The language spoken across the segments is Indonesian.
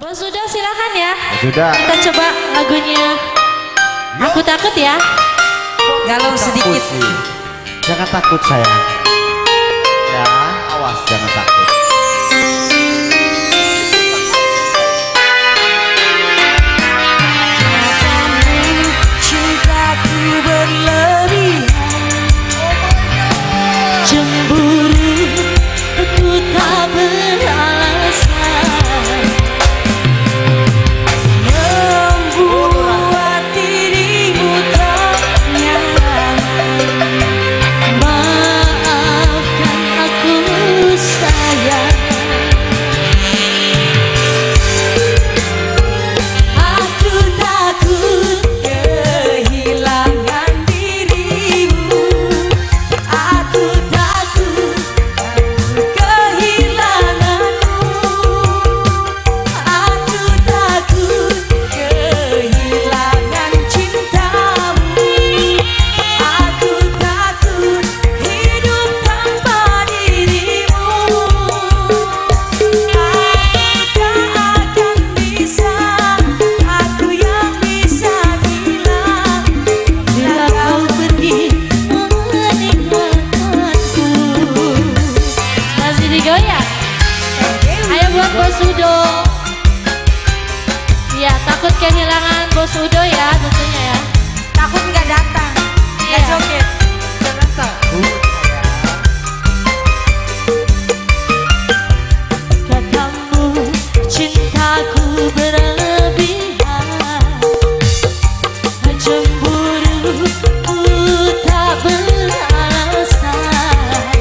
Bos Udo silakan ya. Sudah. Kita coba lagunya. Aku takut ya. Galau sedikit. Jangan takut sayang. Ya, awas jangan takut. Cintaku berlebihan, Cemburu, aku tak beralasan. membuat dirimu tak nyaman. Maafkan aku sayang. Aku takut kehilangan dirimu. Aku takut kehilanganmu. Aku takut kehilangan cintamu. Aku takut hidup tanpa dirimu. Aku tak akan bisa, aku yang bisa bilang bila kau pergi Meninggalkanku. Masih digoyang. Ayo buat Bos Udo. Ya, takut kehilangan Bos Udo ya tentunya ya. takut nggak datang, nggak Iya. joget, nggak datang. Katamu cintaku berlebihan, cemburu ku tak beralasan.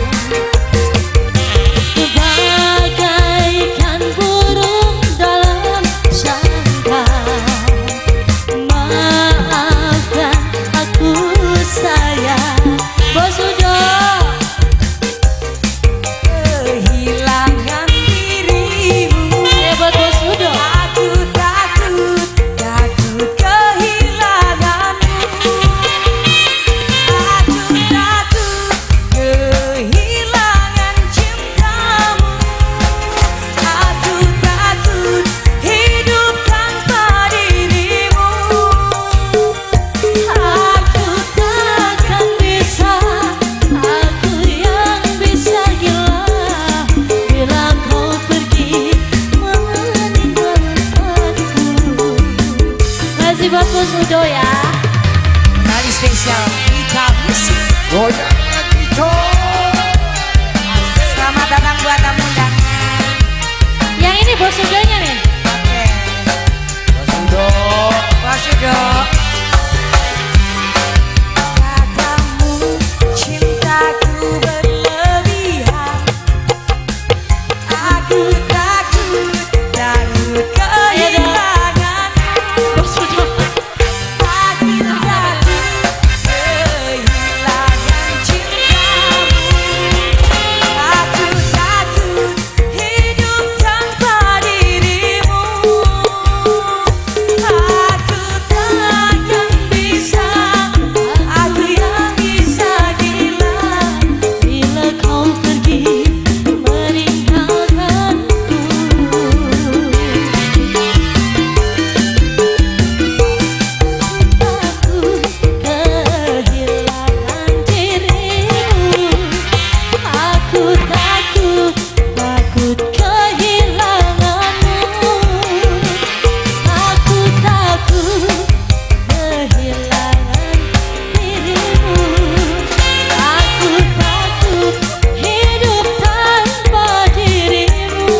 Bagaikan burung dalam sangkar. Maafkan aku sayang. Bos Udo. Kehilangan dirimu. Ayo buat Bos Udo. Aku takut, takut kehilanganmu. Aku takut kehilangan cintamu. Aku takut hidup tanpa dirimu. Aku takkan bisa, aku yang bisa gila bila kau pergi meninggalkanku. Masih buat Bos Udo ya. Kali spesial kita musik. Goyang lagi coy. Selamat datang buat tamu undangan. Yang ini Bos Udonya nih. Oke, Sudah. Mas Udo. Katamu cintaku berlebihan. Aku takut, takut kehilanganmu. Bos Udo. Aku takut kehilangan cintamu. Aku takut hidup tanpa dirimu. Aku takkan bisa, aku yang bisa bilang Bila kau pergi meninggalkanku. Takut kehilangan dirimu. Aku takut, takut kehilanganmu. Aku takut kehilangan dirimu. Aku takut hidup tanpa dirimu.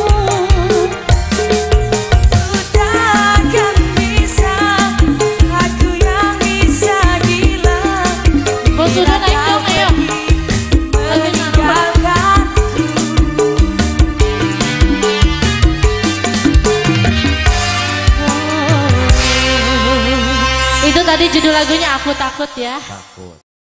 takkan bisa, aku yang bisa bilang Bos Udo naik dong, ayo. meninggalkanku. Itu tadi judul lagunya Aku Takut ya. Takut.